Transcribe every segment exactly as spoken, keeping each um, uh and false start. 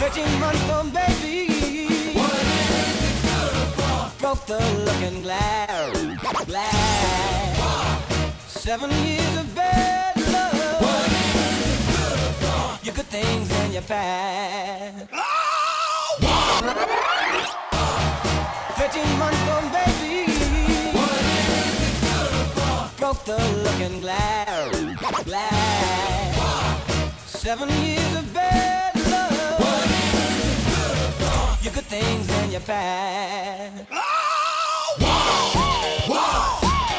thirteen months old baby. What is it good for? Broke the looking glass. Glass. Seven years of bad love. What is it good for? Your good things in your past. Oh! thirteen months old baby. What is it good for? Broke the looking glass. Glass. Seven years of bad love. What is it good for? Your good things in your past. Oh! Whoa! Whoa!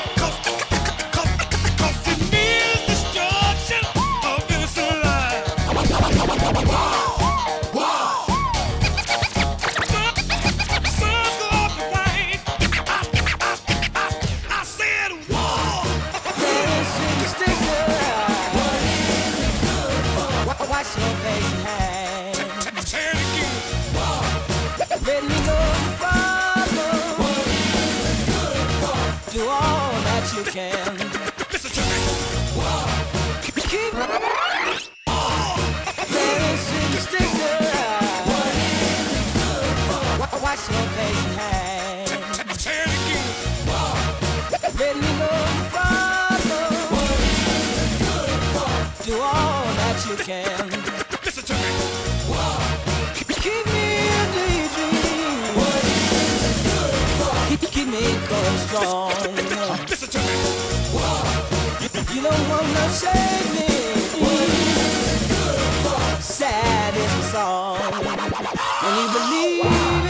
Wash your face and hands. Say it again. Whoa. Let me know the problem. What is it good for? Do all that you can. Listen to me. Whoa. Keep. Oh. Let's see the sticker. What is it good for? Wash your face and hands. Say it again. Whoa. Let me know the problem. What is it good for? Do all that you can. Listen to me. Whoa. Keep, keep me in daydream. What is it good for? Keep, keep me going strong. Listen, listen to me. Whoa. You, you don't wanna save me. What is it good for? Sad is the song. When you believe